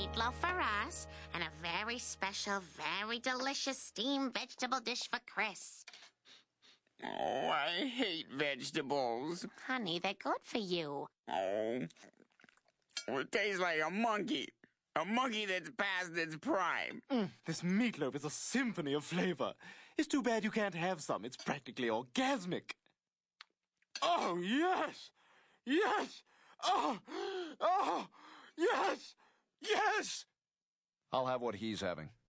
meatloaf for us, and a very special, very delicious steamed vegetable dish for Chris. Oh, I hate vegetables. Honey, they're good for you. Oh, it tastes like a monkey. A monkey that's past its prime. This meatloaf is a symphony of flavor. It's too bad you can't have some. It's practically orgasmic. Oh, yes! Yes! Oh! Oh! Yes! Yes! I'll have what he's having.